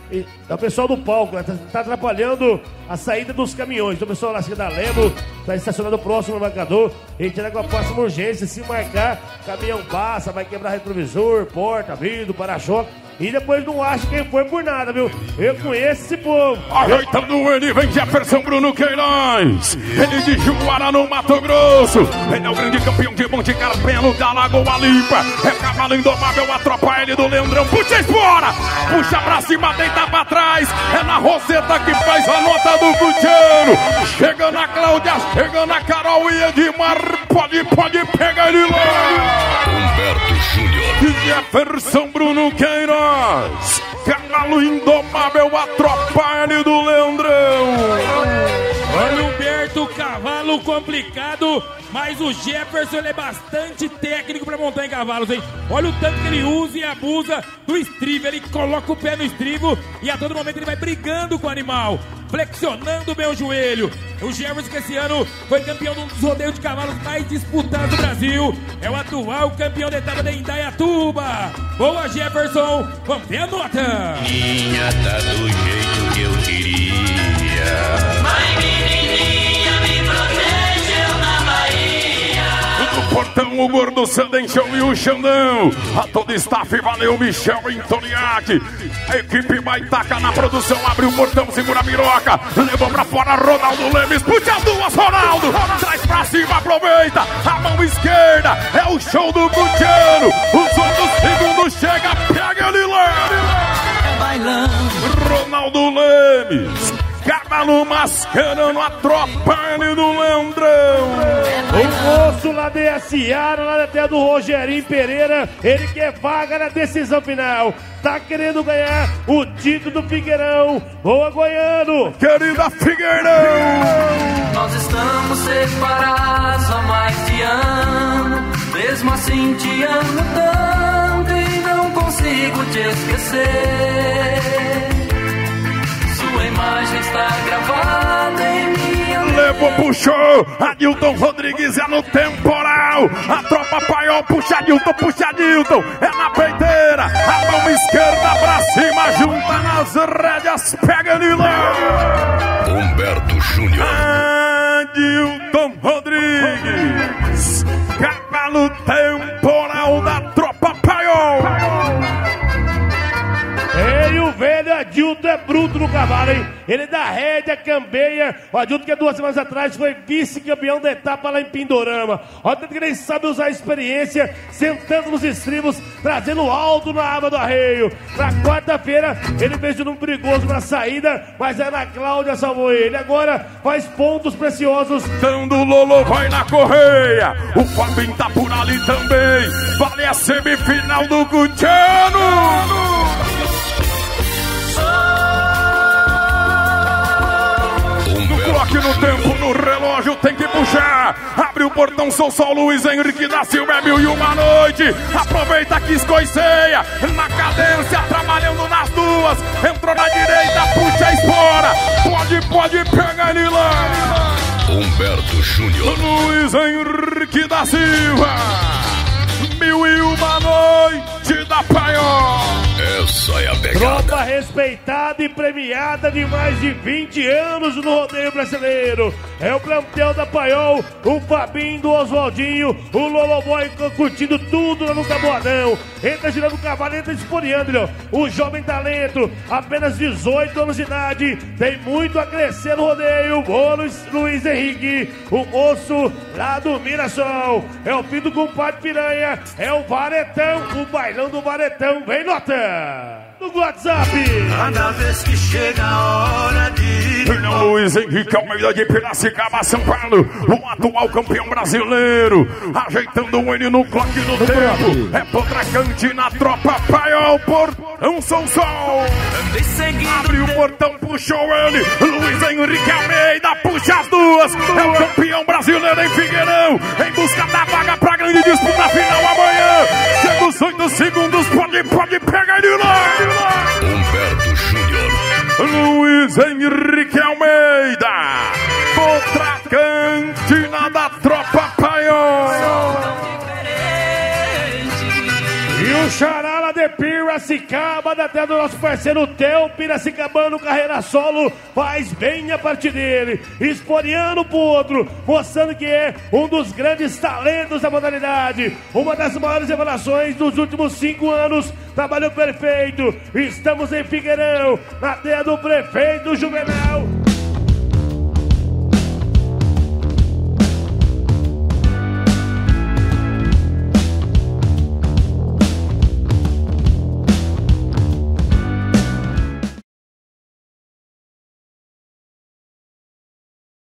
o pessoal do palco, né? Tá atrapalhando a saída dos caminhões. Então o pessoal lá da Lemo tá estacionado próximo ao marcador. A gente anda com a próxima urgência. Se marcar, caminhão passa, vai quebrar retrovisor, porta, vidro, para-choque. E depois não acha quem foi por nada, viu? Eu conheço esse povo. Ajeitando ele, vem Jefferson Bruno Queiroz. Ele de Juara, no Mato Grosso. Ele é o grande campeão de Monte Carpelo da Lagoa Limpa. É cavalo indomável, a tropa L do Leandrão. Puxa, explora! Puxa pra cima, deita pra trás. É na Roseta que faz a nota do Gutiano. Chega na Cláudia, chega na Carol e Edmar. Pode pegar ele lá. Humberto Júnior. Jefferson Bruno Queiroz. Cavalo indomável, a tropa L do Leandrão. Olha o Humberto, cavalo complicado, mas o Jefferson ele é bastante técnico pra montar em cavalos, hein? Olha o tanto que ele usa e abusa do estribo, ele coloca o pé no estribo e a todo momento ele vai brigando com o animal, flexionando bem o joelho. O Jefferson que esse ano foi campeão de um dos rodeios de cavalos mais disputados do Brasil, é o atual campeão da etapa de Indaiatuba. Boa, Jefferson, vamos ver a nota. Minha tá do jeito que eu queria. Mãe menininha me protegeu na Bahia. No portão o Gordo Sandenchão e o Xandão. A todo staff, valeu Michel Antoniak. A equipe Baitaca na produção, abre o portão, segura a miroca. Levou pra fora Ronaldo Lemes, puxa as duas, Ronaldo. Traz pra cima, aproveita. A mão esquerda, é o show do Gutiano. Os outros segundos chega, pega ele lá. É bailando. Ronaldo Lemes. Cavalo mascarando a tropa do Leandrão. O moço lá de Seara, lá da terra do Rogerinho Pereira, ele quer vaga na decisão final. Tá querendo ganhar o título do Figueirão. Boa, Goiano. Querida Figueirão. Nós estamos separados há mais de ano. Mesmo assim te amo tanto e não consigo te esquecer. Sua imagem está gravada em minha mente. Levou, puxou, Adilton Rodrigues é no temporal. A tropa Paiol, puxa Adilton, é na peiteira. A mão esquerda pra cima, junta nas rédeas, pega ele lá. Humberto Júnior. Adilton Rodrigues, cavalo temporal da tropa Paiol. E o velho Adilton é bruto no cavalo, hein? Ele dá rédea, cambeia. O Adilton que 2 semanas atrás foi vice-campeão da etapa lá em Pindorama. Olha tanto que ele sabe usar a experiência, sentando nos estribos, trazendo alto na aba do arreio. Na quarta-feira, ele fez um perigoso na saída, mas a Ana Cláudia salvou ele. Agora faz pontos preciosos. Dando Lolo, vai na correia. O Fabinho tá por ali também. Vale a semifinal do Gutiano. Coloque no tempo, no relógio, tem que puxar. Abre o portão, sou só Luiz Henrique da Silva, é 1001 noite. Aproveita que escoiceia. Na cadência, trabalhando nas duas. Entrou na direita, puxa, explora. Pode pegar ele lá. Humberto Júnior. Luiz Henrique da Silva. 1001 noite da Paiol. Essa é a pegada. Tropa respeitada e premiada de mais de 20 anos no rodeio brasileiro. É o plantel da Paiol, o Fabinho do Oswaldinho, o Loloboy curtindo tudo lá no Taboadão. Entra girando o cavalo, entra esporeando. O jovem talento, apenas 18 anos de idade, tem muito a crescer no rodeio. Boa, Luiz Henrique, o moço lá do Mirassol. É o filho do compadre Piranha, é o Varetão, o bailão do Varetão. Vem nota no WhatsApp. Cada vez que chega a hora de Luiz Henrique Almeida de Piracicaba, São Paulo, o atual campeão brasileiro, ajeitando o N no clock do tempo. É Potracante na tropa Paiol, portão São Sol. Abre o portão, puxou ele. Luiz Henrique Almeida puxa as duas. É o campeão brasileiro em Figueirão, em busca da vaga pra grande disputa final amanhã. Chega os 8 segundos, pode pegar ele lá. Humberto Júnior. Luiz Henrique Almeida, Potracantina da tropa Paiol. E o Charala de Piracicaba, da terra do nosso parceiro Theo Piracicabano, carreira solo, faz bem a parte dele, esporeando pro outro, mostrando que é um dos grandes talentos da modalidade, uma das maiores revelações dos últimos 5 anos, trabalho perfeito. Estamos em Figueirão, na terra do prefeito Juvenal.